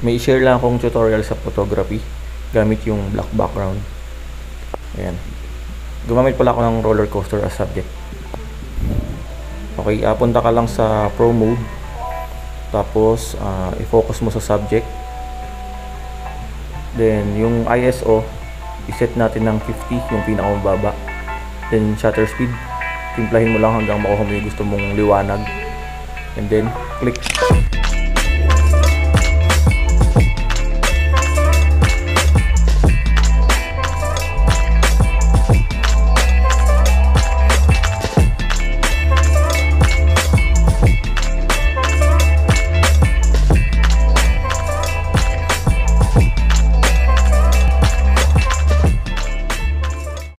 May share lang akong tutorial sa photography gamit yung black background. Ayan. Gumamit pala ako ng roller coaster as subject. Okay, punta ka lang sa pro mode. Tapos i-focus mo sa subject. Then yung ISO i-set natin ng 50, yung pinakamababa. Then shutter speed, timplahin mo lang hanggang makuha mo yung gusto mong liwanag. And then click.